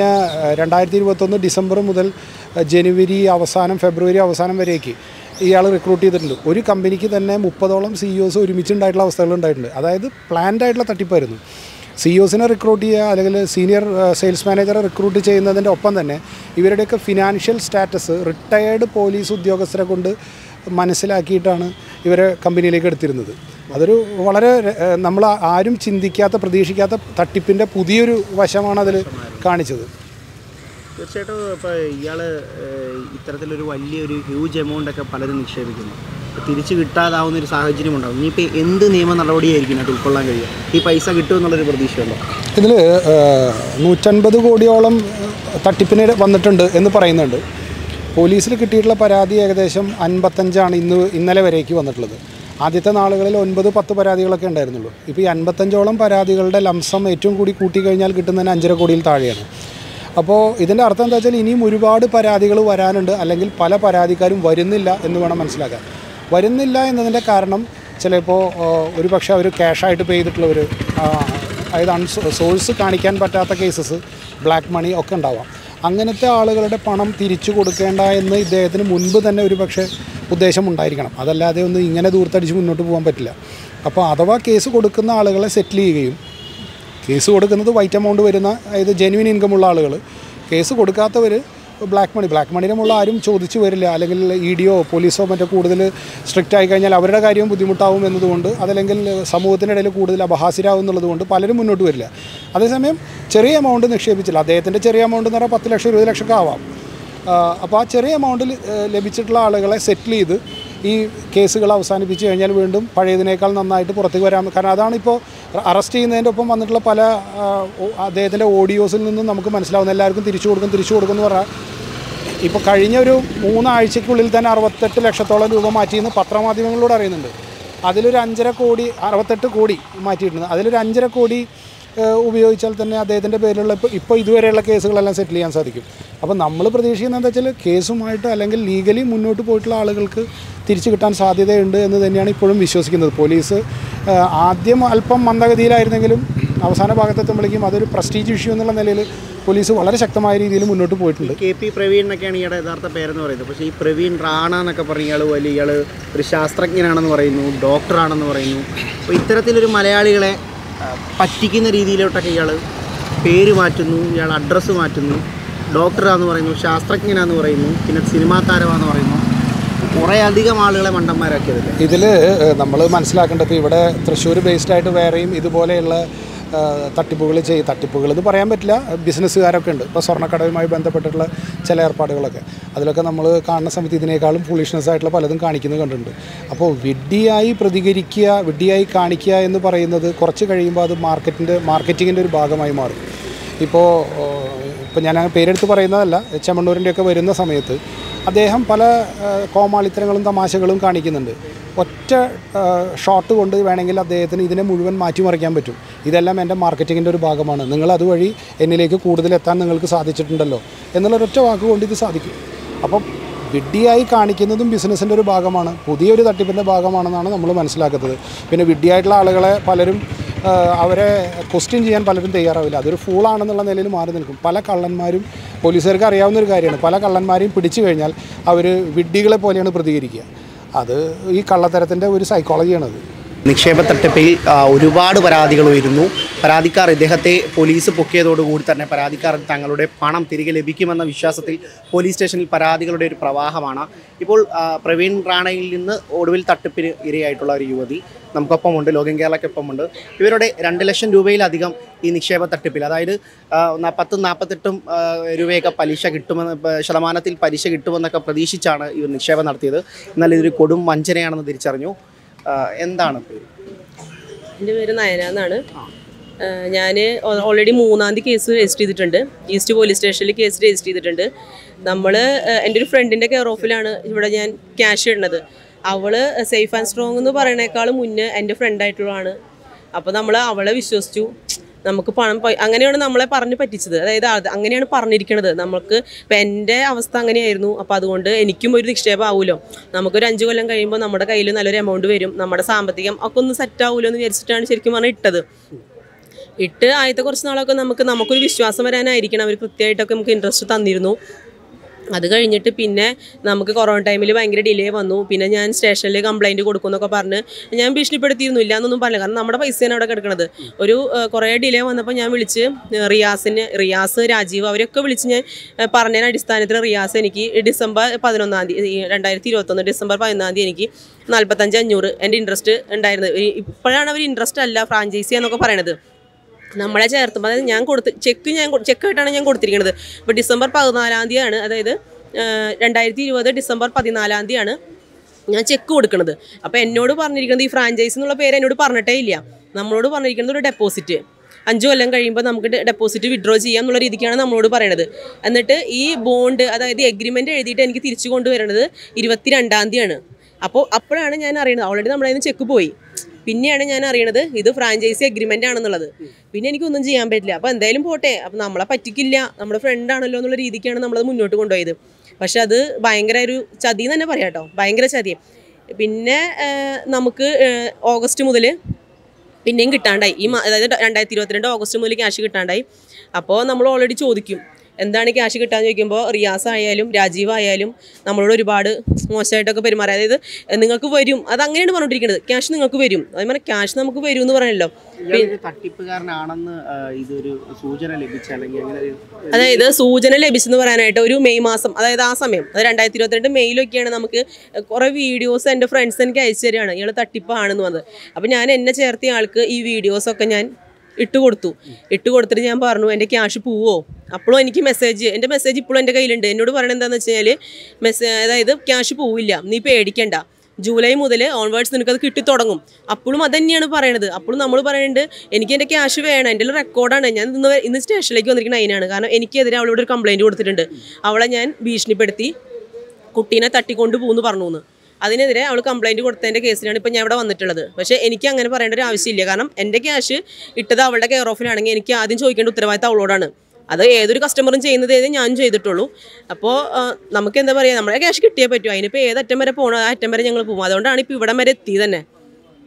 2021 ഡിസംബർ മുതൽ ജനുവരി അവസാനം ഫെബ്രുവരി അവസാനം വരേക്ക് ഇയാൾ റിക്രൂട്ട് ചെയ്തിട്ടുണ്ട്. ഒരു കമ്പനിക്ക് തന്നെ 30ഓളം CEOs ഒരുമിച്ചുണ്ടായിട്ടുള്ള അവസ്ഥകളുണ്ടായിട്ടുണ്ട്. അതായത് പ്ലാൻഡ് ആയിട്ടുള്ള തട്ടിപ്പായിരുന്നു. CEOസിനെ റിക്രൂട്ട് ചെയ്യുക അല്ലെങ്കിൽ സീനിയർ സെയിൽസ് മാനേജറെ റിക്രൂട്ട് ചെയ്യുന്നതിൻ്റെ ഒപ്പം തന്നെ ഇവരുടെയൊക്കെ ഫിനാൻഷ്യൽ സ്റ്റാറ്റസ് റിട്ടയേർഡ് പോലീസ് ഉദ്യോഗസ്ഥരെ കൊണ്ട് മനസ്സിലാക്കിയിട്ടാണ് ഇവരെ കമ്പനിയിലേക്ക് എടുത്തിരുന്നത്. അതൊരു വളരെ നമ്മൾ ആരും ചിന്തിക്കാത്ത പ്രതീക്ഷിക്കാത്ത തട്ടിപ്പിൻ്റെ പുതിയൊരു വശമാണ് അതിൽ കാണിച്ചത്. തീർച്ചയായിട്ടും ഇപ്പോൾ ഇയാൾ ഇത്തരത്തിലൊരു വലിയൊരു ഹ്യൂജ് എമൗണ്ടൊക്കെ പലരും നിക്ഷേപിക്കുന്നു, തിരിച്ച് കിട്ടാതാവുന്നൊരു സാഹചര്യം ഉണ്ടാകും. ഇനിയിപ്പോൾ എന്ത് നിയമ നടപടിയായിരിക്കും അത് ഉൾക്കൊള്ളാൻ കഴിയുക? ഈ പൈസ കിട്ടുമെന്നുള്ളൊരു പ്രതീക്ഷയുണ്ടോ? ഇതിൽ 150 കോടിയോളം തട്ടിപ്പിന് വന്നിട്ടുണ്ട് എന്ന് പറയുന്നുണ്ട്. പോലീസിൽ കിട്ടിയിട്ടുള്ള പരാതി ഏകദേശം 55ആണ് ഇന്നലെ വരേക്ക് വന്നിട്ടുള്ളത്. ആദ്യത്തെ നാളുകളിൽ 9-10 പരാതികളൊക്കെ ഉണ്ടായിരുന്നുള്ളൂ. ഇപ്പോൾ ഈ 55ഓളം പരാതികളുടെ ലംസം ഏറ്റവും കൂടി കൂട്ടിക്കഴിഞ്ഞാൽ കിട്ടുന്നതിന് 5.5 കോടിയിൽ താഴെയാണ്. അപ്പോൾ ഇതിൻ്റെ അർത്ഥം എന്താ വെച്ചാൽ ഇനിയും ഒരുപാട് പരാതികൾ വരാനുണ്ട്, അല്ലെങ്കിൽ പല പരാതിക്കാരും വരുന്നില്ല എന്ന് വേണം മനസ്സിലാക്കാൻ. വരുന്നില്ല എന്നതിൻ്റെ കാരണം ചിലപ്പോൾ ഒരു പക്ഷേ അവർ ക്യാഷായിട്ട് പേ ചെയ്തിട്ടുള്ളവർ, അതായത് സോഴ്സ് കാണിക്കാൻ പറ്റാത്ത കേസസ്, ബ്ലാക്ക് മണി ഒക്കെ ഉണ്ടാവാം. അങ്ങനത്തെ ആളുകളുടെ പണം തിരിച്ചു കൊടുക്കേണ്ട എന്ന് ഇദ്ദേഹത്തിന് മുൻപ് തന്നെ ഒരു പക്ഷേ ഉദ്ദേശമുണ്ടായിരിക്കണം. അതല്ലാതെ ഒന്നും ഇങ്ങനെ ദൂർത്തടിച്ച് മുന്നോട്ട് പോകാൻ പറ്റില്ല. അപ്പോൾ അഥവാ കേസ് കൊടുക്കുന്ന ആളുകളെ സെറ്റിൽ ചെയ്യുകയും, കേസ് കൊടുക്കുന്നത് വൈറ്റ് എമൗണ്ട് വരുന്ന, അതായത് ജെന്യുവിൻ ഇൻകമുള്ള ആളുകൾ, കേസ് കൊടുക്കാത്തവർ ബ്ലാക്ക് മണിയിലുമുള്ള ആരും ചോദിച്ചു വരില്ല, അല്ലെങ്കിൽ EDയോ പോലീസോ മറ്റോ കൂടുതൽ സ്ട്രിക്റ്റ് ആയി കഴിഞ്ഞാൽ അവരുടെ കാര്യവും ബുദ്ധിമുട്ടാവും എന്നതുകൊണ്ട്, അതല്ലെങ്കിൽ സമൂഹത്തിനിടയിൽ കൂടുതൽ അപഹാസ്യരാകും എന്നുള്ളതുകൊണ്ട് പലരും മുന്നോട്ട് വരില്ല. അതേസമയം ചെറിയ എമൗണ്ട് നിക്ഷേപിച്ചില്ല. അദ്ദേഹത്തിൻ്റെ ചെറിയ എമൗണ്ട് എന്ന് പറഞ്ഞാൽ 10 ലക്ഷം 20 ലക്ഷമൊക്കെ ആവാം. അപ്പോൾ ആ ചെറിയ എമൗണ്ടിൽ ലഭിച്ചിട്ടുള്ള ആളുകളെ സെറ്റിൽ ചെയ്ത് ഈ കേസുകൾ അവസാനിപ്പിച്ച് കഴിഞ്ഞാൽ വീണ്ടും പഴയതിനേക്കാൾ നന്നായിട്ട് പുറത്തേക്ക് വരാം. കാരണം അതാണിപ്പോൾ അറസ്റ്റ് ചെയ്യുന്നതിൻ്റെ ഒപ്പം വന്നിട്ടുള്ള പല അദ്ദേഹത്തിൻ്റെ ഓഡിയോസിൽ നിന്നും നമുക്ക് മനസ്സിലാവുന്ന എല്ലാവർക്കും തിരിച്ചു കൊടുക്കും എന്ന് പറഞ്ഞാൽ ഇപ്പോൾ കഴിഞ്ഞ ഒരു 3 ആഴ്ചയ്ക്കുള്ളിൽ തന്നെ 68 ലക്ഷത്തോളം രൂപ മാറ്റിയെന്ന് പത്രമാധ്യമങ്ങളിലൂടെ അറിയുന്നുണ്ട്. അതിലൊരു 5.5 കോടി 68 കോടി മാറ്റിയിട്ടുണ്ട്. അതിലൊരു 5.5 കോടി ഉപയോഗിച്ചാൽ തന്നെ അദ്ദേഹത്തിൻ്റെ പേരിലുള്ള ഇപ്പോൾ ഇതുവരെയുള്ള കേസുകളെല്ലാം സെറ്റിൽ ചെയ്യാൻ സാധിക്കും. അപ്പോൾ നമ്മൾ പ്രതീക്ഷിക്കുന്നത് എന്താ വെച്ചാൽ കേസുമായിട്ട് അല്ലെങ്കിൽ ലീഗലി മുന്നോട്ട് പോയിട്ടുള്ള ആളുകൾക്ക് തിരിച്ചു കിട്ടാൻ സാധ്യതയുണ്ട് എന്ന് തന്നെയാണ് ഇപ്പോഴും വിശ്വസിക്കുന്നത്. പോലീസ് ആദ്യം അല്പം മന്ദഗതിയിലായിരുന്നെങ്കിലും അവസാന ഭാഗത്തെത്തുമ്പോഴേക്കും അതൊരു പ്രസ്റ്റീജ് ഇഷ്യൂ എന്നുള്ള നിലയിൽ പോലീസ് വളരെ ശക്തമായ രീതിയിൽ മുന്നോട്ട് പോയിട്ടുണ്ട്. KP പ്രവീൺ എന്നൊക്കെയാണ് ഇയാളുടെ യഥാർത്ഥ പേരെന്ന് പറയുന്നത്. പക്ഷേ ഈ പ്രവീൺ റാണ എന്നൊക്കെ പറഞ്ഞ ഇയാൾ ഒരു ശാസ്ത്രജ്ഞനാണെന്ന് പറയുന്നു, ഡോക്ടറാണെന്ന് പറയുന്നു. അപ്പോൾ ഇത്തരത്തിലൊരു മലയാളികളെ പറ്റിക്കുന്ന രീതിയിലോട്ടൊക്കെ ഇയാൾ പേര് മാറ്റുന്നു, ഇയാൾ അഡ്രസ്സ് മാറ്റുന്നു. ഡോക്ടറാന്ന് പറയുന്നു, ശാസ്ത്രജ്ഞനാന്ന് പറയുന്നു, പിന്നെ സിനിമാ താരമാണെന്ന് പറയുന്നു. കുറേ അധികം ആളുകളെ മണ്ടന്മാരാക്കിയതില്ല. ഇതിൽ നമ്മൾ മനസ്സിലാക്കേണ്ടത് ഇപ്പോൾ ഇവിടെ തൃശ്ശൂർ ബേസ്ഡ് ആയിട്ട് വേറെയും ഇതുപോലെയുള്ള തട്ടിപ്പുകൾ എന്ന് പറയാൻ പറ്റില്ല, ബിസിനസ്സുകാരൊക്കെ ഉണ്ട്. ഇപ്പോൾ സ്വർണ്ണക്കടവുമായി ബന്ധപ്പെട്ടിട്ടുള്ള ചില ഏർപ്പാടുകളൊക്കെ അതിലൊക്കെ നമ്മൾ കാണുന്ന സമയത്ത് ഇതിനേക്കാളും ഫൂളിഷ്നെസ് ആയിട്ടുള്ള പലതും കാണിക്കുന്നത് കണ്ടിട്ടുണ്ട്. അപ്പോൾ വിഡ്ഢിയായി പ്രതികരിക്കുക, വിഡ്ഢിയായി കാണിക്കുക എന്ന് പറയുന്നത് കുറച്ച് കഴിയുമ്പോൾ അത് മാർക്കറ്റിങ്ങിൻ്റെ ഒരു ഭാഗമായി മാറും. ഇപ്പോൾ ഞാൻ പേരെടുത്ത് പറയുന്നതല്ല, ചെമ്മണ്ണൂരിൻ്റെയൊക്കെ വരുന്ന സമയത്ത് അദ്ദേഹം പല കോമാളിത്തരങ്ങളും തമാശകളും കാണിക്കുന്നുണ്ട്. ഒറ്റ ഷോട്ട് കൊണ്ട് വേണമെങ്കിൽ അദ്ദേഹത്തിന് ഇതിനെ മുഴുവൻ മാറ്റിമറിക്കാൻ പറ്റും. ഇതെല്ലാം എൻ്റെ മാർക്കറ്റിങ്ങിൻ്റെ ഒരു ഭാഗമാണ്, നിങ്ങൾ അതുവഴി എന്നിലേക്ക് കൂടുതലെത്താൻ നിങ്ങൾക്ക് സാധിച്ചിട്ടുണ്ടല്ലോ എന്നുള്ളൊരൊറ്റ വാക്ക് കൊണ്ട് ഇത് സാധിക്കും. അപ്പം വിഡ്ഢിയായി കാണിക്കുന്നതും ബിസിനസ്സിൻ്റെ ഒരു ഭാഗമാണ്, പുതിയൊരു തട്ടിപ്പിൻ്റെ ഭാഗമാണെന്നാണ് നമ്മൾ മനസ്സിലാക്കുന്നത്. പിന്നെ വിഡ്ഢിയായിട്ടുള്ള ആളുകളെ പലരും അവരെ ക്വസ്റ്റ്യൻ ചെയ്യാൻ പലരും തയ്യാറാവില്ല. അതൊരു ഫൂളാണെന്നുള്ള നിലയിൽ മാറി നിൽക്കും. പല കള്ളന്മാരും പോലീസുകാർക്ക് അറിയാവുന്നൊരു കാര്യമാണ്, പല കള്ളന്മാരെയും പിടിച്ചു കഴിഞ്ഞാൽ അവർ വിഡ്ഢികളെ പോലെയാണ് പ്രതികരിക്കുക. അത് ഈ കള്ളത്തരത്തിൻ്റെ ഒരു സൈക്കോളജിയാണത്. നിക്ഷേപ തട്ടിപ്പിൽ ഒരുപാട് പരാതികൾ ഉയരുന്നു. പരാതിക്കാർ ഇദ്ദേഹത്തെ പോലീസ് പൊക്കിയതോടുകൂടി തന്നെ പരാതിക്കാർ തങ്ങളുടെ പണം തിരികെ ലഭിക്കുമെന്ന വിശ്വാസത്തിൽ പോലീസ് സ്റ്റേഷനിൽ പരാതികളുടെ ഒരു പ്രവാഹമാണ്. ഇപ്പോൾ പ്രവീൺ റാണയിൽ നിന്ന് ഒടുവിൽ തട്ടിപ്പിന് ഇരയായിട്ടുള്ള ഒരു യുവതി നമുക്കൊപ്പമുണ്ട്, ലോകം കേരളയ്ക്കൊപ്പമുണ്ട്. ഇവരുടെ 2 ലക്ഷം രൂപയിലധികം ഈ നിക്ഷേപ തട്ടിപ്പിൽ, അതായത് 10-48 രൂപയൊക്കെ പലിശ കിട്ടുമെന്ന്, ശതമാനത്തിൽ പലിശ കിട്ടുമെന്നൊക്കെ പ്രതീക്ഷിച്ചാണ് ഇവർ നിക്ഷേപം നടത്തിയത്. എന്നാൽ ഇതൊരു കൊടും വഞ്ചനയാണെന്ന് തിരിച്ചറിഞ്ഞു. എന്താണ് പേര്? എൻ്റെ പേര് നയന എന്നാണ്. ഞാൻ ഓൾറെഡി 3-ാം തീയതി കേസ് രജിസ്റ്റർ ചെയ്തിട്ടുണ്ട്. ഈസ്റ്റ് പോലീസ് സ്റ്റേഷനിൽ കേസ് രജിസ്റ്റർ ചെയ്തിട്ടുണ്ട്. എൻ്റെ ഒരു ഫ്രണ്ടിൻ്റെ കെയർ ഓഫിലാണ് ഇവിടെ ഞാൻ ക്യാഷ് ഇടുന്നത്. അവൾ സേഫ് ആൻഡ് സ്ട്രോങ് എന്ന് പറയുന്നേക്കാളും മുന്നേ എൻ്റെ ഫ്രണ്ടായിട്ടുള്ളതാണ്. അപ്പോൾ അവളെ വിശ്വസിച്ചു, നമുക്ക് പണം അങ്ങനെയാണ് നമ്മളെ പറഞ്ഞ് പറ്റിച്ചത്. അതായത് അങ്ങനെയാണ് പറഞ്ഞിരിക്കുന്നത്. നമുക്ക് ഇപ്പം എൻ്റെ അവസ്ഥ അങ്ങനെയായിരുന്നു. അപ്പോൾ അതുകൊണ്ട് എനിക്കും ഒരു നിക്ഷേപം ആവുമല്ലോ, നമുക്കൊരു 5 കൊല്ലം കഴിയുമ്പോൾ നമ്മുടെ കയ്യിൽ നല്ലൊരു എമൗണ്ട് വരും, നമ്മുടെ സാമ്പത്തികം ഒക്കെ ഒന്ന് സെറ്റ് ആവുമല്ലോ എന്ന് വിചാരിച്ചിട്ടാണ് ശരിക്കും പറഞ്ഞാൽ ഇട്ട് ആദ്യത്തെ കുറച്ച് നാളൊക്കെ നമുക്കൊരു വിശ്വാസം വരാനായിരിക്കണം. അവർ കൃത്യമായിട്ടൊക്കെ നമുക്ക് ഇൻട്രസ്റ്റ് തന്നിരുന്നു. അത് കഴിഞ്ഞിട്ട് പിന്നെ നമുക്ക് കൊറോണ ടൈമിൽ ഭയങ്കര ഡിലേ വന്നു. പിന്നെ ഞാൻ സ്റ്റേഷനിൽ കംപ്ലയിൻറ്റ് കൊടുക്കുമെന്നൊക്കെ പറഞ്ഞ് ഞാൻ ഭീഷണിപ്പെടുത്തിയിരുന്നു. ഇല്ല എന്നൊന്നും പറഞ്ഞില്ല, കാരണം നമ്മുടെ പൈസയാണ് അവിടെ കിടക്കുന്നത്. കുറേ ഡിലേ വന്നപ്പോൾ ഞാൻ വിളിച്ച് റിയാസ്, രാജീവ് അവരൊക്കെ വിളിച്ച് ഞാൻ പറഞ്ഞതിന് അടിസ്ഥാനത്തിൽ റിയാസ് എനിക്ക് ഡിസംബർ 11-ാം തീയതി 2021 ഡിസംബർ 11-ാം തീയതി എനിക്ക് 45,500 എൻ്റെ ഇൻട്രസ്റ്റ് ഉണ്ടായിരുന്നത്. ഇപ്പോഴാണ് അവർ ഇൻട്രസ്റ്റ് അല്ല ഫ്രാഞ്ചൈസി എന്നൊക്കെ പറയണത്. നമ്മളെ ചേർത്തുമ്പോൾ അതായത് ചെക്കായിട്ടാണ് ഞാൻ കൊടുത്തിരിക്കുന്നത്. ഇപ്പോൾ ഡിസംബർ 14-ാം തീയതിയാണ്, അതായത് 2020 ഡിസംബർ 14-ാം തീയതിയാണ് ഞാൻ ചെക്ക് കൊടുക്കുന്നത്. അപ്പോൾ എന്നോട് പറഞ്ഞിരിക്കുന്നത് ഈ ഫ്രാഞ്ചൈസി എന്നുള്ള പേര് എന്നോട് പറഞ്ഞിട്ടേ ഇല്ല. നമ്മളോട് പറഞ്ഞിരിക്കുന്നത് ഒരു ഡെപ്പോസിറ്റ് 5 കൊല്ലം കഴിയുമ്പോൾ നമുക്ക് ഡെപ്പോസിറ്റ് വിഡ്രോ ചെയ്യാം എന്നുള്ള രീതിക്കാണ് നമ്മളോട് പറയണത്. എന്നിട്ട് ഈ ബോണ്ട്, അതായത് എഗ്രിമെൻ്റ് എഴുതിയിട്ട് എനിക്ക് തിരിച്ചു കൊണ്ടുവരേണ്ടത് 22-ാം തീയതിയാണ്. അപ്പോഴാണ് ഞാൻ അറിയുന്നത് ഓൾറെഡി നമ്മുടെ കയ്യിൽ നിന്ന് ചെക്ക് പോയി. പിന്നെയാണ് ഞാൻ അറിയണത് ഇത് ഫ്രാഞ്ചൈസി എഗ്രിമെൻ്റ് ആണെന്നുള്ളത്. പിന്നെ എനിക്കൊന്നും ചെയ്യാൻ പറ്റില്ല. അപ്പോൾ എന്തായാലും പോട്ടെ, അപ്പോൾ നമ്മളെ പറ്റിക്കില്ല, നമ്മുടെ ഫ്രണ്ടാണല്ലോ എന്നുള്ള രീതിക്കാണ് നമ്മളത് മുന്നോട്ട് കൊണ്ടുപോയത്. പക്ഷെ അത് ഭയങ്കര ഒരു ചതി തന്നെ പറയാം കേട്ടോ, ഭയങ്കര ചതി. പിന്നെ നമുക്ക് ഓഗസ്റ്റ് മുതൽ പിന്നെയും കിട്ടാണ്ടായി. അതായത് 2022 ഓഗസ്റ്റ് മുതൽ ക്യാഷ് കിട്ടാണ്ടായി. അപ്പോൾ നമ്മൾ ഓൾറെഡി ചോദിക്കും എന്താണ് ക്യാഷ് കിട്ടാന്ന് ചോദിക്കുമ്പോൾ റിയാസ് ആയാലും രാജീവ് ആയാലും നമ്മളോട് ഒരുപാട് മോശമായിട്ടൊക്കെ പെരുമാറി. അതായത് നിങ്ങൾക്ക് വരും, അതങ്ങനെയാണ് പറഞ്ഞുകൊണ്ടിരിക്കുന്നത്, ക്യാഷ് നിങ്ങൾക്ക് വരും. അതേപോലെ ക്യാഷ് നമുക്ക് വരും എന്ന് പറഞ്ഞല്ലോ. തട്ടിപ്പുകാരനാണെന്ന് ഇതൊരു സൂചന ലഭിച്ച, അല്ലെങ്കിൽ അതായത് സൂചന ലഭിച്ചെന്ന് പറയാനായിട്ട് ഒരു മെയ് മാസം, അതായത് ആ സമയം, അത് 2022 മെയ്യിലൊക്കെയാണ് നമുക്ക് കുറേ വീഡിയോസ് എൻ്റെ ഫ്രണ്ട്സ് എനിക്ക് അയച്ചു തരികയാണ് ഇയാൾ തട്ടിപ്പാണെന്ന് വന്നത്. അപ്പോൾ ഞാൻ എന്നെ ചേർത്തിയ ആൾക്ക് ഈ വീഡിയോസൊക്കെ ഞാൻ ഇട്ട് കൊടുത്തിട്ട് ഞാൻ പറഞ്ഞു എൻ്റെ ക്യാഷ് പോവോ. അപ്പോഴും എനിക്ക് എൻ്റെ മെസ്സേജ് ഇപ്പോഴും എൻ്റെ കയ്യിലുണ്ട്. എന്നോട് പറയണത് എന്താണെന്ന് വെച്ച് കഴിഞ്ഞാൽ അതായത് ക്യാഷ് പോവില്ല, നീ പേടിക്കണ്ട, ജൂലൈ മുതൽ ഓൺവേർഡ്സ് നിനക്കത് കിട്ടി തുടങ്ങും. അപ്പോഴും അത് തന്നെയാണ് പറയണത്. അപ്പോഴും നമ്മൾ പറയുന്നുണ്ട് എനിക്ക് എൻ്റെ ക്യാഷ് വേണം, എൻ്റെ റെക്കോർഡാണ്. ഞാൻ ഇന്ന് സ്റ്റേഷനിലേക്ക് വന്നിരിക്കുന്ന അതിനാണ്. കാരണം എനിക്കെതിരെ അവളോട് ഒരു കംപ്ലയിൻറ്റ് കൊടുത്തിട്ടുണ്ട്. അവളെ ഞാൻ ഭീഷണിപ്പെടുത്തി കുട്ടീനെ തട്ടിക്കൊണ്ട് പോകുന്നു പറഞ്ഞു. അതിനെതിരെ അവൾ കംപ്ലയിൻറ്റ് കൊടുത്തതിൻ്റെ കേസിലാണ് ഇപ്പോൾ ഞാൻ ഇവിടെ വന്നിട്ടുള്ളത്. പക്ഷേ എനിക്ക് അങ്ങനെ പറയേണ്ട ഒരു ആവശ്യമില്ല. കാരണം എൻ്റെ ക്യാഷ് ഇട്ടത് അവളുടെ കെയർ ഓഫിലാണെങ്കിൽ എനിക്ക് ആദ്യം ചോദിക്കേണ്ട ഉത്തരവാദിത്തം അവളോടാണ്. അത് ഏതൊരു കസ്റ്റമറും ചെയ്യുന്നത് ഞാനും ചെയ്തിട്ടുള്ളൂ. അപ്പോൾ നമുക്ക് എന്താ പറയുക, നമ്മുടെ ക്യാഷ് കിട്ടിയേ പറ്റൂ. അതിനിപ്പോൾ ഏതറ്റം വരെ പോകണം ആ അറ്റം വരെ ഞങ്ങൾ പോകും. അതുകൊണ്ടാണ് ഇപ്പോൾ ഇവിടം വരെ എത്തി തന്നെ.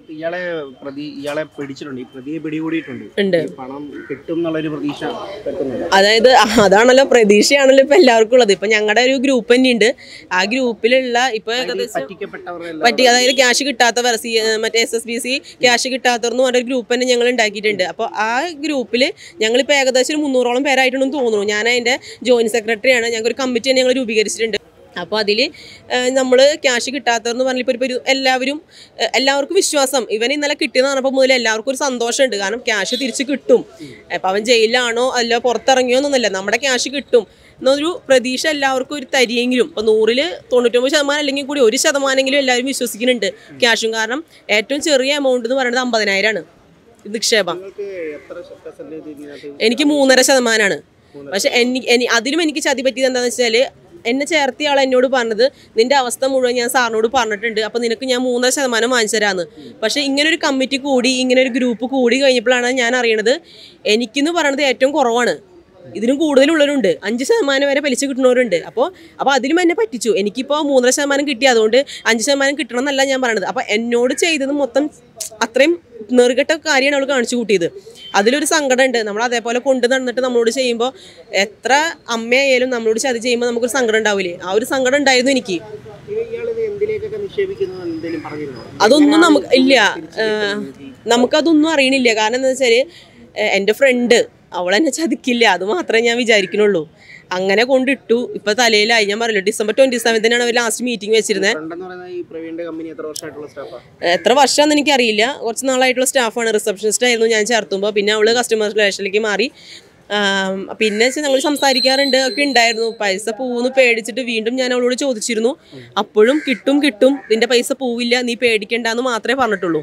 ഇയാളെ പിടിച്ചിട്ടുണ്ട്, ഈ പ്രതിയെ പിടികൂടിയിട്ടുണ്ട്. ഉണ്ട്. പണം കിട്ടും എന്നുള്ളൊരു പ്രതീക്ഷ വെക്കുന്നുണ്ട്. അതായത് അതാണല്ലോ പ്രതീക്ഷയാണല്ലോ ഇപ്പൊ എല്ലാവർക്കും ഉള്ളത്. ഇപ്പൊ ഞങ്ങളുടെ ഒരു ഗ്രൂപ്പ് തന്നെ ഉണ്ട്. ആ ഗ്രൂപ്പിലുള്ള ഇപ്പൊ അതായത് ക്യാഷ് കിട്ടാത്തവർ മറ്റേ SSBC ക്യാഷ് കിട്ടാത്തവർ എന്ന് പറഞ്ഞൊരു ഗ്രൂപ്പ് തന്നെ ഞങ്ങൾ ഉണ്ടാക്കിയിട്ടുണ്ട്. അപ്പോൾ ആ ഗ്രൂപ്പിൽ ഞങ്ങളിപ്പോൾ ഏകദേശം 300ഓളം പേരായിട്ടുണ്ടെന്ന് തോന്നുന്നു. ഞാൻ അതിൻ്റെ ജോയിന്റ് സെക്രട്ടറിയാണ്. ഞങ്ങൾക്കൊരു കമ്മിറ്റി തന്നെ ഞങ്ങൾ രൂപീകരിച്ചിട്ടുണ്ട്. അപ്പോൾ അതിൽ നമ്മൾ ക്യാഷ് കിട്ടാത്തതെന്ന് പറഞ്ഞപ്പോൾ ഇപ്പോൾ എല്ലാവർക്കും വിശ്വാസം ഇവൻ ഇന്നലെ കിട്ടിയെന്ന് പറഞ്ഞപ്പോൾ മുതൽ എല്ലാവർക്കും ഒരു സന്തോഷമുണ്ട്. കാരണം ക്യാഷ് തിരിച്ച് കിട്ടും. അപ്പോൾ അവൻ ജയിലിലാണോ അല്ലോ പുറത്തിറങ്ങിയോ എന്നൊന്നുമില്ല, നമ്മുടെ ക്യാഷ് കിട്ടും എന്നൊരു പ്രതീക്ഷ എല്ലാവർക്കും ഒരു തരിയെങ്കിലും. ഇപ്പോൾ 100-ൽ 99% അല്ലെങ്കിൽ കൂടി 1% എല്ലാവരും വിശ്വസിക്കുന്നുണ്ട് ക്യാഷും. കാരണം ഏറ്റവും ചെറിയ എമൗണ്ട് എന്ന് പറയുന്നത് 50,000 നിക്ഷേപം. എനിക്ക് 3.5%. പക്ഷെ അതിലും എനിക്ക് ചതി പറ്റിയത് എന്താണെന്ന് വെച്ചാൽ എന്നെ ചേർത്തിയ ആൾ എന്നോട് പറഞ്ഞത് നിന്റെ അവസ്ഥ മുഴുവൻ ഞാൻ സാറിനോട് പറഞ്ഞിട്ടുണ്ട്, അപ്പോൾ നിനക്ക് ഞാൻ 3.5% വാങ്ങിച്ചു തരാമെന്ന്. പക്ഷേ ഇങ്ങനൊരു കമ്മിറ്റി കൂടി ഇങ്ങനൊരു ഗ്രൂപ്പ് കൂടി കഴിഞ്ഞപ്പോഴാണ് ഞാൻ അറിയണത് എനിക്കെന്ന് പറയണത് ഏറ്റവും കുറവാണ്. ഇതിനും കൂടുതലുള്ളവരുണ്ട്. 5% വരെ പലിശ കിട്ടുന്നവരുണ്ട്. അപ്പോൾ അതിലും എന്നെ പറ്റിച്ചു. എനിക്കിപ്പോൾ 3.5% കിട്ടി, അതുകൊണ്ട് 5% കിട്ടണം എന്നല്ല ഞാൻ പറയണത്. അപ്പോൾ എന്നോട് ചെയ്തത് മൊത്തം അത്രയും നെറുകെട്ട കാര്യമാണ് അവൾ കാണിച്ചു കൂട്ടിയത്. അതിലൊരു സങ്കടമുണ്ട്. നമ്മൾ അതേപോലെ കൊണ്ടു നടന്നിട്ട് നമ്മളോട് ചെയ്യുമ്പോൾ എത്ര അമ്മയായാലും നമ്മളോട് ചതി ചെയ്യുമ്പോൾ നമുക്കൊരു സങ്കടം ഉണ്ടാവില്ലേ? ആ ഒരു സങ്കടം ഉണ്ടായിരുന്നു എനിക്ക്. അതൊന്നും നമുക്ക് ഇല്ല, നമുക്കതൊന്നും അറിയണില്ല. കാരണം എന്താ വെച്ചാൽ എൻ്റെ ഫ്രണ്ട് അവളെന്നെ ചതിക്കില്ല, അത് മാത്രമേ ഞാൻ വിചാരിക്കുന്നുള്ളൂ. അങ്ങനെ കൊണ്ടിട്ടു. ഇപ്പൊ തലയിലായി. ഞാൻ പറയല്ലോ, December 27 അവർ ലാസ്റ്റ് മീറ്റിംഗ് വെച്ചിരുന്നത്. എത്ര വർഷമാണെന്ന് എനിക്കറിയില്ല. കുറച്ച് നാളായിട്ടുള്ള സ്റ്റാഫാണ്. റിസപ്ഷനിസ്റ്റ് ആയിരുന്നു ഞാൻ ചേർത്തുമ്പോൾ. പിന്നെ അവള് കസ്റ്റമർ റിലേഷനിലേക്ക് മാറി. പിന്നെ ഞങ്ങൾ സംസാരിക്കാറുണ്ട് ഒക്കെ ഉണ്ടായിരുന്നു. പൈസ പോവുന്ന് പേടിച്ചിട്ട് വീണ്ടും ഞാൻ അവളോട് ചോദിച്ചിരുന്നു. അപ്പോഴും കിട്ടും ഇതിന്റെ പൈസ പോവില്ല, നീ പേടിക്കണ്ടെന്ന് മാത്രമേ പറഞ്ഞിട്ടുള്ളൂ.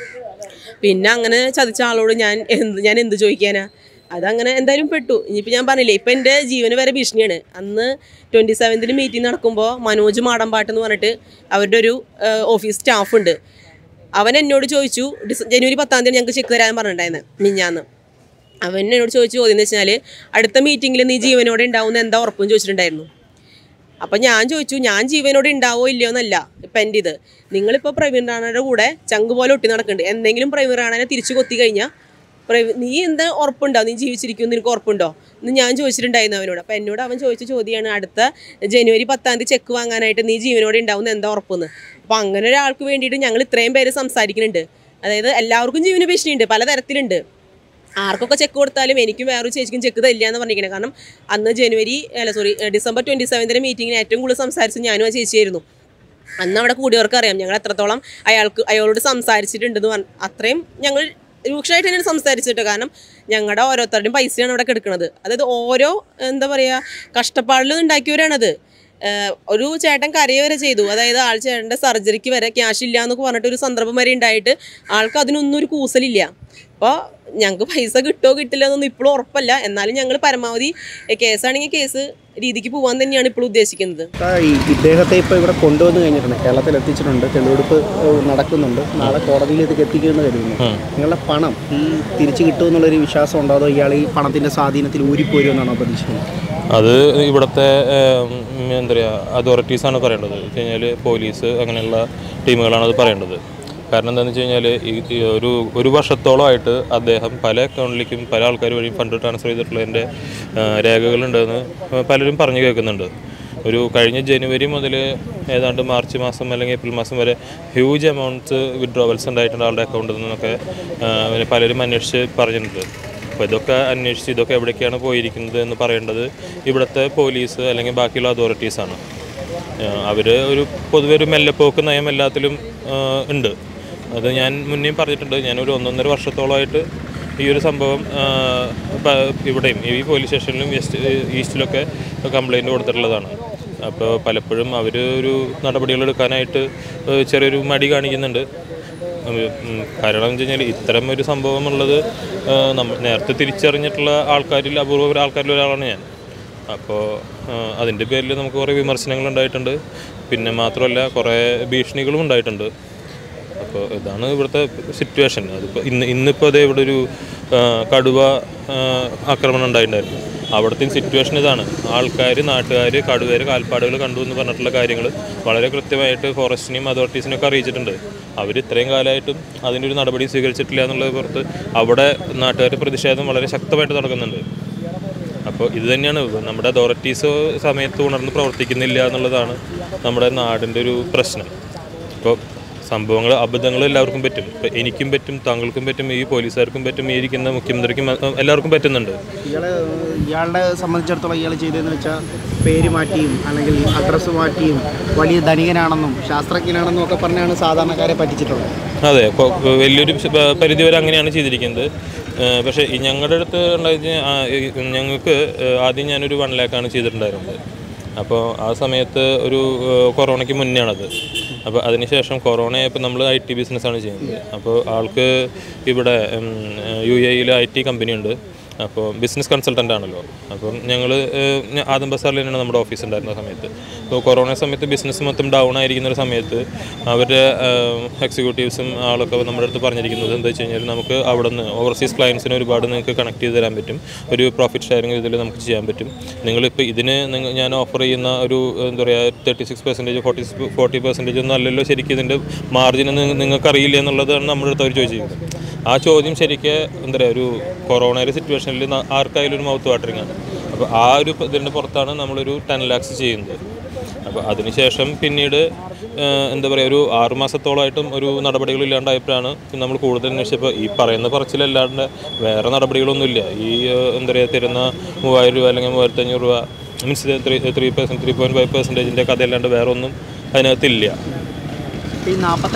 പിന്നെ അങ്ങനെ ചതിച്ച ആളോട് ഞാൻ എന്ത് ചോദിക്കാനാ? അതങ്ങനെ എന്തായാലും പെട്ടു. ഇനിയിപ്പോൾ ഞാൻ പറഞ്ഞില്ലേ, ഇപ്പം എൻ്റെ ജീവന് വരെ ഭീഷണിയാണ്. അന്ന് 27 മീറ്റിംഗ് നടക്കുമ്പോൾ മനോജ് മാടമ്പാട്ട് എന്ന് പറഞ്ഞിട്ട് അവരുടെ ഒരു ഓഫീസ് സ്റ്റാഫുണ്ട്. അവൻ എന്നോട് ചോദിച്ചു, ജനുവരി 10 ഞങ്ങൾക്ക് ചെക്ക് തരാൻ പറഞ്ഞിട്ടുണ്ടായിരുന്നു മിഞ്ഞാന്ന്. അവൻ എന്നോട് ചോദിച്ചു ചോദ്യം എന്ന് വെച്ചാൽ അടുത്ത മീറ്റിങ്ങിൽ നീ ജീവനോടെ ഉണ്ടാവുമെന്ന് എന്താ ഉറപ്പെന്ന് ചോദിച്ചിട്ടുണ്ടായിരുന്നു. അപ്പം ഞാൻ ചോദിച്ചു, ഞാൻ ജീവനോടെ ഉണ്ടാവോ ഇല്ലയോ എന്നല്ല ഇപ്പം എൻ്റെ ഇത്. നിങ്ങളിപ്പോൾ പ്രവീൺ റാണയുടെ കൂടെ ചങ്ക് പോലെ ഒട്ടി നടക്കുന്നുണ്ട്. എന്തെങ്കിലും പ്രവീൺ റാണനെ തിരിച്ചു കൊത്തി കഴിഞ്ഞാൽ നീ എന്താ ഉറപ്പുണ്ടോ, നീ ജീവിച്ചിരിക്കും നിനക്ക് ഉറപ്പുണ്ടോ എന്ന് ഞാൻ ചോദിച്ചിട്ടുണ്ടായിരുന്നു അവനോട്. അപ്പം എന്നോട് അവൻ ചോദിച്ച ചോദ്യമാണ്, അടുത്ത ജനുവരി 10 ചെക്ക് വാങ്ങാനായിട്ട് നീ ജീവനോടെ ഉണ്ടാവുന്ന എന്താ ഉറപ്പെന്ന്. അപ്പം അങ്ങനെ ഒരാൾക്ക് വേണ്ടിയിട്ട് ഞങ്ങൾ ഇത്രയും പേര് സംസാരിക്കുന്നുണ്ട്. അതായത് എല്ലാവർക്കും ജീവന് ഭീഷണിയുണ്ട്, പലതരത്തിലുണ്ട്. ആർക്കൊക്കെ ചെക്ക് കൊടുത്താലും എനിക്കും വേറൊരു ചേച്ചിക്കും ചെക്ക് തരില്ല എന്ന് പറഞ്ഞിരിക്കുന്നത്. കാരണം അന്ന് December 27 മീറ്റിങ്ങിന് ഏറ്റവും കൂടുതൽ സംസാരിച്ച് ഞാനും ആ ചേച്ചിയായിരുന്നു. അന്ന് അവിടെ കൂടിയവർക്ക് അറിയാം ഞങ്ങൾ എത്രത്തോളം അയാളോട് സംസാരിച്ചിട്ടുണ്ടെന്ന് പറഞ്ഞു. അത്രയും ഞങ്ങൾ രൂക്ഷമായിട്ട് തന്നെയാണ് സംസാരിച്ചിട്ട്. കാരണം ഞങ്ങളുടെ ഓരോരുത്തരുടെയും പൈസയാണ് അവിടെ കിടക്കുന്നത്. അതായത് ഓരോ എന്താ പറയുക കഷ്ടപ്പാടിൽ ഉണ്ടാക്കിയവരാണത്. ഒരു ചേട്ടൻ കരയ വരെ ചെയ്തു. അതായത് ചേട്ടൻ്റെ സർജറിക്ക് വരെ ക്യാഷ് ഇല്ല എന്നൊക്കെ പറഞ്ഞിട്ട് ഒരു സന്ദർഭം വരെ ഉണ്ടായിട്ട് ആൾക്ക് അതിനൊന്നും ഒരു കൂസലില്ല. അപ്പോൾ ഞങ്ങൾക്ക് പൈസ കിട്ടുമോ കിട്ടില്ല എന്നൊന്നും ഇപ്പോഴും ഉറപ്പല്ല. എന്നാലും ഞങ്ങൾ പരമാവധി കേസാണെങ്കിൽ കേസ് രീതിക്ക് പോകാൻ തന്നെയാണ് ഇപ്പോൾ ഉദ്ദേശിക്കുന്നത്. ഇദ്ദേഹത്തെ ഇപ്പോൾ ഇവിടെ കൊണ്ടുവന്ന് കഴിഞ്ഞിട്ടുണ്ട്, കേരളത്തിൽ എത്തിച്ചിട്ടുണ്ട്, തെളിവെടുപ്പ് നടക്കുന്നുണ്ട്, നാളെ കോടതിയിലേക്ക് എത്തിക്കുമെന്ന് കരുതുന്നു. നിങ്ങളുടെ പണം തിരിച്ചു കിട്ടുമെന്നുള്ളൊരു വിശ്വാസം ഉണ്ടോ, അതോ ഇയാൾ ഈ പണത്തിൻ്റെ സ്വാധീനത്തിൽ ഊരിപ്പോരുമെന്നാണോ പ്രതീക്ഷിക്കുന്നത്? അത് ഇവിടുത്തെ എന്താ പറയുക അതോറിറ്റീസാണ് പറയേണ്ടത്. വെച്ച് കഴിഞ്ഞാൽ പോലീസ് അങ്ങനെയുള്ള ടീമുകളാണ് അത് പറയേണ്ടത്. കാരണം എന്താണെന്ന് വെച്ച് കഴിഞ്ഞാൽ ഒരു വർഷത്തോളമായിട്ട് അദ്ദേഹം പല അക്കൗണ്ടിലേക്കും പല ആൾക്കാർ വഴി ഫണ്ട് ട്രാൻസ്ഫർ ചെയ്തിട്ടുള്ളതിൻ്റെ രേഖകളുണ്ടെന്ന് പലരും പറഞ്ഞു കേൾക്കുന്നുണ്ട്. കഴിഞ്ഞ ജനുവരി മുതൽ ഏതാണ്ട് മാർച്ച് മാസം അല്ലെങ്കിൽ ഏപ്രിൽ മാസം വരെ ഹ്യൂജ് എമൗണ്ട്സ് വിഡ്രോവൽസ് ഉണ്ടായിട്ടുണ്ട് ആളുടെ അക്കൗണ്ടിൽ നിന്നൊക്കെ പലരും അന്വേഷിച്ച് പറഞ്ഞിട്ടുണ്ട്. അപ്പോൾ ഇതൊക്കെ അന്വേഷിച്ച് ഇതൊക്കെ എവിടേക്കാണ് പോയിരിക്കുന്നത് എന്ന് പറയേണ്ടത് ഇവിടുത്തെ പോലീസ് അല്ലെങ്കിൽ ബാക്കിയുള്ള അതോറിറ്റീസാണ്. അവർ പൊതുവെ ഒരു മെല്ലെപ്പോക്ക് നയം എല്ലാത്തിലും ഉണ്ട്. അത് ഞാൻ മുന്നേ പറഞ്ഞിട്ടുണ്ട്. ഞാനൊരു 1.5 വർഷത്തോളമായിട്ട് ഈ ഒരു സംഭവം ഇവിടെയും ഈ പോലീസ് സ്റ്റേഷനിലും ഈസ്റ്റിലൊക്കെ കംപ്ലയിൻറ്റ് കൊടുത്തിട്ടുള്ളതാണ്. അപ്പോൾ പലപ്പോഴും അവർ ഒരു നടപടികളെടുക്കാനായിട്ട് ചെറിയൊരു മടി കാണിക്കുന്നുണ്ട്. കാരണം എന്ന് വെച്ച് കഴിഞ്ഞാൽ ഇത്തരം ഒരു സംഭവമുള്ളത് നേരത്തെ തിരിച്ചറിഞ്ഞിട്ടുള്ള അപൂർവ ആൾക്കാരിൽ ഒരാളാണ് ഞാൻ. അപ്പോൾ അതിൻ്റെ പേരിൽ നമുക്ക് കുറേ വിമർശനങ്ങൾ ഉണ്ടായിട്ടുണ്ട്. പിന്നെ മാത്രമല്ല കുറേ ഭീഷണികളും ഉണ്ടായിട്ടുണ്ട്. അപ്പോൾ അപ്പോൾ ഇതാണ് ഇവിടുത്തെ സിറ്റുവേഷൻ. അതിപ്പോൾ ഇന്നിപ്പോൾ അതേ ഇവിടെ ഒരു കടുവ ആക്രമണം ഉണ്ടായിട്ടുണ്ടായിരുന്നു. അവിടുത്തെ സിറ്റുവേഷൻ ഇതാണ്. നാട്ടുകാർ കടുവയുടെ കാൽപ്പാടുകൾ കണ്ടു എന്ന് പറഞ്ഞിട്ടുള്ള കാര്യങ്ങൾ വളരെ കൃത്യമായിട്ട് ഫോറസ്റ്റിനെയും അതോറിറ്റീസിനെയൊക്കെ അറിയിച്ചിട്ടുണ്ട്. അവർ ഇത്രയും കാലമായിട്ടും അതിൻ്റെ ഒരു നടപടി സ്വീകരിച്ചിട്ടില്ല എന്നുള്ളത് പുറത്ത് അവിടെ നാട്ടുകാരുടെ പ്രതിഷേധം വളരെ ശക്തമായിട്ട് നടക്കുന്നുണ്ട്. അപ്പോൾ ഇത് തന്നെയാണ് നമ്മുടെ അതോറിറ്റീസ് സമയത്ത് ഉണർന്ന് പ്രവർത്തിക്കുന്നില്ല എന്നുള്ളതാണ് നമ്മുടെ നാടിൻ്റെ ഒരു പ്രശ്നം. ഇപ്പോൾ അബദ്ധങ്ങൾ എല്ലാവർക്കും പറ്റും. ഇപ്പോൾ എനിക്കും പറ്റും, താങ്കൾക്കും പറ്റും, ഈ പോലീസുകാർക്കും പറ്റും, ഈ ഇരിക്കുന്ന മുഖ്യമന്ത്രിക്കും എല്ലാവർക്കും പറ്റുന്നുണ്ട്. ഇയാളുടെ സംബന്ധിച്ചിടത്തോളം ഇയാൾ ചെയ്തതെന്ന് വെച്ചാൽ പേര് മാറ്റിയും അല്ലെങ്കിൽ അഡ്രസ്സ് മാറ്റിയും വലിയ ധനികനാണെന്നും ശാസ്ത്രജ്ഞനാണെന്നും ഒക്കെ പറഞ്ഞാണ് സാധാരണക്കാരെ പറ്റിച്ചിട്ടുള്ളത്. അതെ, വലിയൊരു പരിധിവരെ അങ്ങനെയാണ് ചെയ്തിരിക്കുന്നത്. പക്ഷേ ഈ ഞങ്ങളുടെ അടുത്ത് ഞങ്ങൾക്ക് ആദ്യം ഞാനൊരു 1 lakh ചെയ്തിട്ടുണ്ടായിരുന്നത്. അപ്പോൾ ആ സമയത്ത് ഒരു കൊറോണയ്ക്ക് മുന്നേ ആണത്. അപ്പോൾ അതിനുശേഷം കൊറോണയായപ്പോൾ നമ്മൾ IT ബിസിനസ്സാണ് ചെയ്യുന്നത്. അപ്പോൾ ആൾക്ക് ഇവിടെ UAE IT കമ്പനി ഉണ്ട്. അപ്പോൾ ബിസിനസ് കൺസൾട്ടൻ്റ് ആണല്ലോ. അപ്പം ഞങ്ങൾ ആദം ബസാറിൽ തന്നെയാണ് നമ്മുടെ ഓഫീസ് ഉണ്ടായിരുന്ന സമയത്ത്. അപ്പോൾ കൊറോണ സമയത്ത് ബിസിനസ് മൊത്തം ഡൗൺ ആയിരിക്കുന്ന ഒരു സമയത്ത് അവരുടെ എക്സിക്യൂട്ടീവ്സും ആളൊക്കെ നമ്മുടെ അടുത്ത് പറഞ്ഞിരിക്കുന്നത് എന്താ വെച്ച് കഴിഞ്ഞാൽ നമുക്ക് അവിടെ നിന്ന് ഓവർസീസ് ക്ലയൻസിനെ ഒരുപാട് നിങ്ങൾക്ക് കണക്ട് ചെയ്ത് തരാൻ പറ്റും. ഒരു പ്രോഫിറ്റ് ഷെയറിങ് ഇതിൽ നമുക്ക് ചെയ്യാൻ പറ്റും. നിങ്ങളിപ്പോൾ ഇതിന് ഞാൻ ഓഫർ ചെയ്യുന്ന ഒരു എന്താ പറയുക 36% 40% ഒന്നും അല്ലല്ലോ ശരിക്കും ഇതിൻ്റെ മാർജിൻ നിങ്ങൾക്ക് അറിയില്ല എന്നുള്ളതാണ് നമ്മുടെ അടുത്ത് അവർ ചോദിച്ചിരിക്കുന്നത്. ആ ചോദ്യം ശരിക്കും എന്താ പറയുക ഒരു കൊറോണയുടെ സിറ്റുവേഷനിൽ ആർക്കായാലും ഒരു മൗത്ത് വാട്ടറിങ് ആണ്. അപ്പോൾ ആ ഒരു ഇതിൻ്റെ പുറത്താണ് നമ്മളൊരു 10 lakhs ചെയ്യുന്നത്. അപ്പോൾ അതിനുശേഷം പിന്നീട് എന്താ പറയുക ഒരു 6 മാസത്തോളമായിട്ടും ഒരു നടപടികളില്ലാണ്ടായപ്പോഴാണ് നമ്മൾ കൂടുതൽ അന്വേഷിച്ചപ്പോൾ ഈ പറയുന്ന പറച്ചിലല്ലാണ്ട് വേറെ നടപടികളൊന്നുമില്ല. ഈ എന്താ പറയുക തരുന്ന 3000 രൂപ അല്ലെങ്കിൽ 3500 രൂപ മീൻസ് 3.5% കഥയല്ലാണ്ട് വേറെ ഒന്നും അതിനകത്തില്ല. ഈ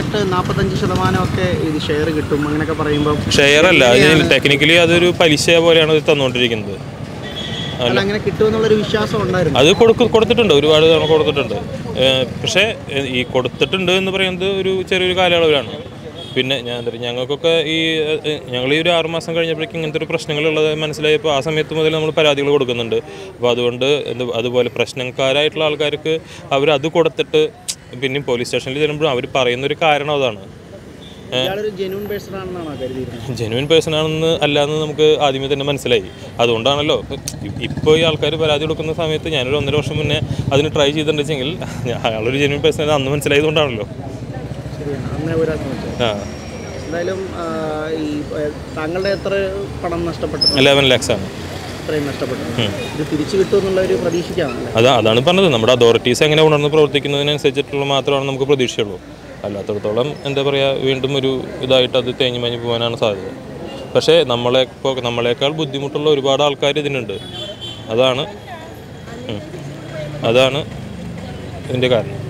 48-45% ഇത് ഷെയർ കിട്ടും അങ്ങനെയൊക്കെ പറയുമ്പോൾ ഷെയർ അല്ല, ടെക്നിക്കലി അതൊരു പലിശ പോലെയാണ് ഇത് തന്നുകൊണ്ടിരിക്കുന്നത്. അങ്ങനെ കിട്ടുമെന്നുള്ളൊരു വിശ്വാസം ഉണ്ടായിരുന്നു. അത് കൊടുത്തിട്ടുണ്ട്, ഒരുപാട് തവണ കൊടുത്തിട്ടുണ്ട്. പക്ഷേ ഈ കൊടുത്തിട്ടുണ്ട് എന്ന് പറയുന്നത് ഒരു ചെറിയൊരു കാലയളവിലാണ്. പിന്നെ ഞങ്ങൾക്കൊക്കെ ഞങ്ങൾ ഈ ഒരു 6 മാസം കഴിഞ്ഞപ്പോഴേക്കും ഇങ്ങനത്തെ ഒരു പ്രശ്നങ്ങളുള്ളത് മനസ്സിലായപ്പോൾ ആ സമയത്ത് മുതൽ നമ്മൾ പരാതികൾ കൊടുക്കുന്നുണ്ട്. അപ്പോൾ അതുകൊണ്ട് അതുപോലെ പ്രശ്നക്കാരായിട്ടുള്ള ആൾക്കാർക്ക് അവരത് കൊടുത്തിട്ട് പിന്നെയും പോലീസ് സ്റ്റേഷനിൽ ചെല്ലുമ്പോഴും അവർ പറയുന്നൊരു കാരണം അതാണ്. ജെന്യൂൻ പേഴ്സൺ ആണെന്ന് അല്ലാന്ന് നമുക്ക് ആദ്യമേ തന്നെ മനസ്സിലായി. അതുകൊണ്ടാണല്ലോ ഇപ്പോൾ ഈ ആൾക്കാർ പരാതി കൊടുക്കുന്ന സമയത്ത് ഞാനൊരു 1.5 വർഷം മുന്നേ അതിന് ട്രൈ ചെയ്തിട്ടുണ്ടെങ്കിൽ അയാളൊരു ജെന്യൂൻ പേഴ്സൺ അന്ന് മനസ്സിലായതുകൊണ്ടാണല്ലോ. എന്തായാലും ഈ താങ്കളുടെ എത്ര പണം നഷ്ടപ്പെട്ടു? 11 lakhs ആണ്. ഇത് തിരിച്ചു കിട്ടുമെന്നുള്ള ഒരു പ്രതീക്ഷിക്കാണ്. അതാണ് പറഞ്ഞത്. നമ്മുടെ അതോറിറ്റീസ് എങ്ങനെ ഉണർന്ന് പ്രവർത്തിക്കുന്നതിനനുസരിച്ചിട്ടുള്ള മാത്രമാണ് നമുക്ക് പ്രതീക്ഷയുള്ളൂ. അല്ലാത്തടത്തോളം എന്താ പറയുക വീണ്ടും ഒരു ഇതായിട്ട് അത് തേഞ്ഞു മഞ്ഞ് പോകാനാണ് സാധ്യത. പക്ഷേ നമ്മളെക്കാൾ ബുദ്ധിമുട്ടുള്ള ഒരുപാട് ആൾക്കാർ ഇതിനുണ്ട്. അതാണ് ഇതിൻ്റെ കാരണം.